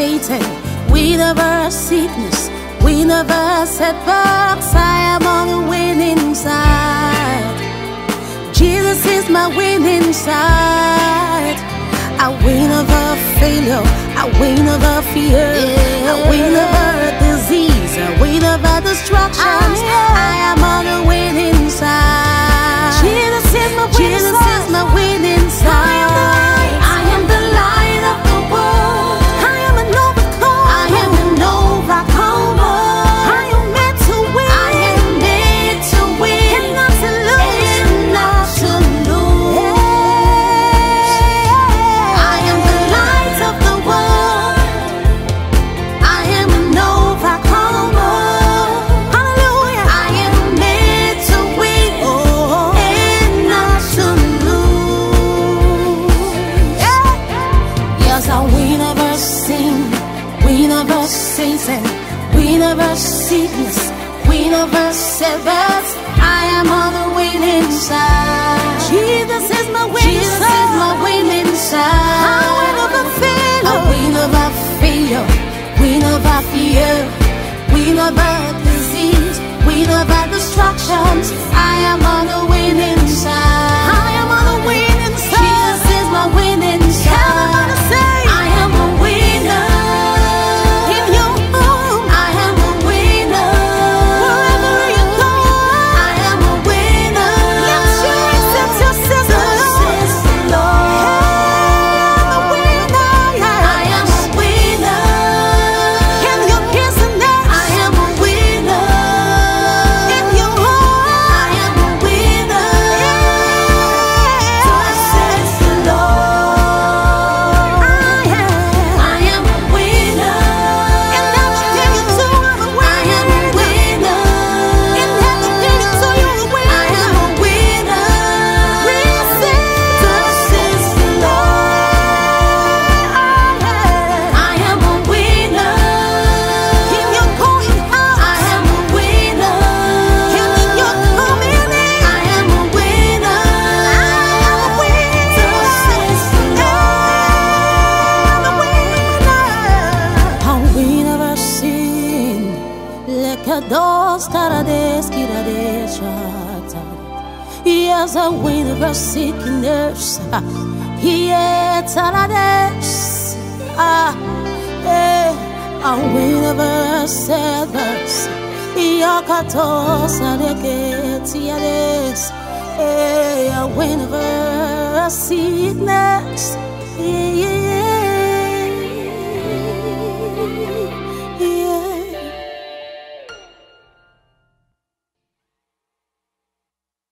Satan, win over sickness, win over setbacks. I am on the winning side. Jesus is my winning side. I win over failure, I win over fear, I win over disease, I win over distractions. I am on the winning side. Jesus is my winning side. I am the light of the world. I am an overcomer. I am an overcomer. I am meant to win. I am made to win. And not to lose. And not to lose. I am the light of the world. I am an overcomer. Hallelujah. I am made to win. And not to lose. Yes, I win over sin, win over Satan, win over sickness, win over setbacks. I am on the winning side. Jesus is my winning side. Jesus is my winning side. I win over failure. I win over failure. Win over fear. Win over disease. Win over distractions. I am on the winning side. I am on the winning side. Jesus is my winning side. Everybody say, I am a winner. In your home, I am a winner. Wherever you go, I am a winner. Let you accept yourself, the Lord. I'm a winner. I am a winner. Can you kiss him there? I am a winner. In your home, I am a winner. Thus says the Lord. I am a winner. And everything you do, I'm a winner. I am a winner. And everything you do, you're a winner. I am a winner. Receive. Thus says the Lord. I am a winner. In your going out, I am a winner. And in your coming in, I am a winner. I am a winner. Thus says the Lord. I'm a winner. I win over sin. Like a dog's tarades, kirades, yes, I win over sickness. Yeah, tarades. I win over setbacks. Yakatos, adeketiades. I win over sickness. Yeah.